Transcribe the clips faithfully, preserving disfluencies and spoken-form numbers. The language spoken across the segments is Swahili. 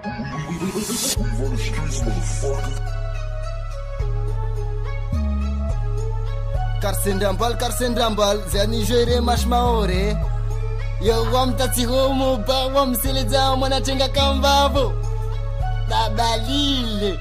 Karsendambal, karsendambal, zani jere mash maore. Yo wam tati homo ba wam seleza mwana chenga kambavo. Tabalile.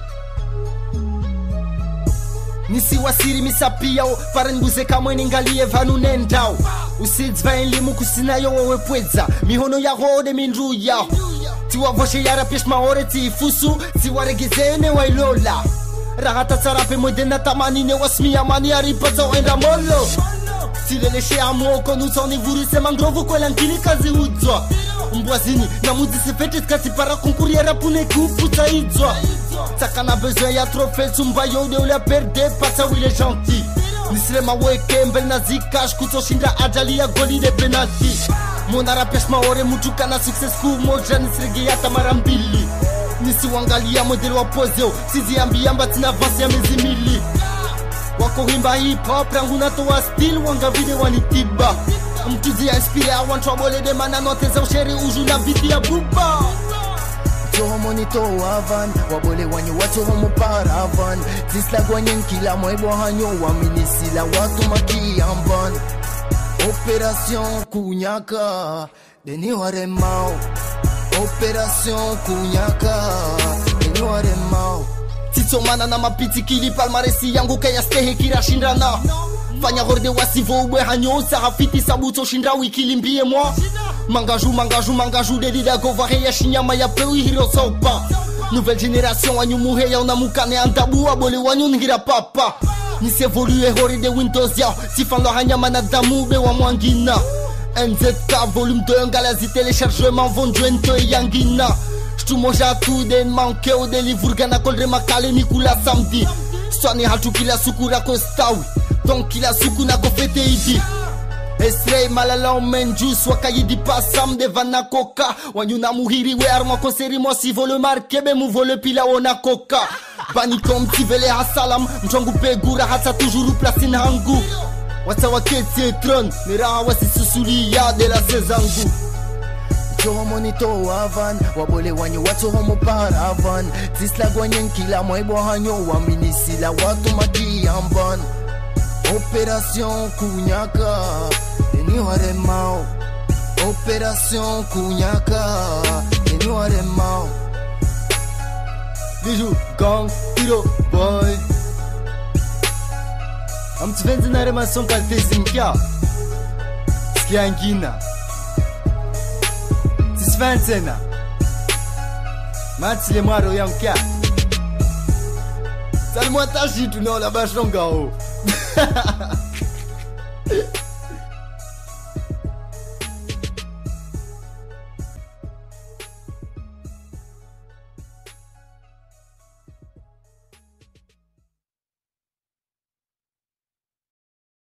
Nisi wasiri misapiyao parenguze kamwe ningalie vanu nendao. Usidzva enlimu kusinayo wewe pwedza mihono ya hode mindru yao. Tiwa voshe yara pish maore ti fusu tiwa regizene wa ilola. Rahata tsarape modena tamani ne wasmi amani aripazo enda molo. Sileleshe amoko nusoni vurise mangrovu kwela nkini kazi udzwa. Mbwazini na mudisi fetit kasi para konkuriera pune kupu taidzwa. Takana besoin ya trophée tsumbayo de ula perde pasa wile gentil. Nisile maweke mbel na zikash kutoshinda ajali ya goli de penalty. Monara pesh maore mutuka na success ku moja nisrege ya tamarambili. Nisi wangalia modelo wa pozeo sizi ambiamba tina vasi ya mezimili. Wako himba hip hop rangu na toa still wanga vide wanitiba. Mtuzi ya inspire a wan trouble de manano teza ushere uju na biti ya buba. Toho monito avan wabole wanyo watu homo paravan tisla gwanyen kila mwebo hanyo waminisi la watu makiamban. Opération Kunyaka deni waremao. Opération Kunyaka deni waremao. Tito mana na mapiti kili palmaresi yangu kaya stehe kira shindana. Fanya horde wasivo ubwe hanyo sarafiti sabuto shindra wikili mbie mwa. Mangaju, mangaju, mangaju de lida govare ya shinyama ya pewi hiro sopa. Nouvelle génération wanyu muhe ya unamukane andabu abole wanyu ngira papa. Nisi evolue hori de Windows yao sifando hanyama na damube wa mwangina. N Z K volume deux ngalazi téléchargement vondwento yangina. Shtumoja tu den manke o de livre gana kolre makale nikula samedi. Swani hatu kila sukura kostawi donc kila sukuna kofete idi. Esrei malala menjus wakayidi pasam de vana koka. Wanyuna muhiri we arma konseri mo si vole markebe mu vole pila ona koka. Bani kom tivele hasalam mchongu pegura hata toujours place hangu. Wata waketi etron niraha wasi susuli ya de la sezangu. Toho monito avan wabole wanyo watu homo paravan tisla gwanyen kila mwebo hanyo waminisi la watu makiamban. Opération Kunyaka deni waremao. Opération Kunyaka deni waremao. Bijou gang hero boy. Amtvenzi na remasyon kalte zinkia. Skiangina. Tisvenzena. Matile mwaro yankia. Salimwa tajitu no la bashonga o.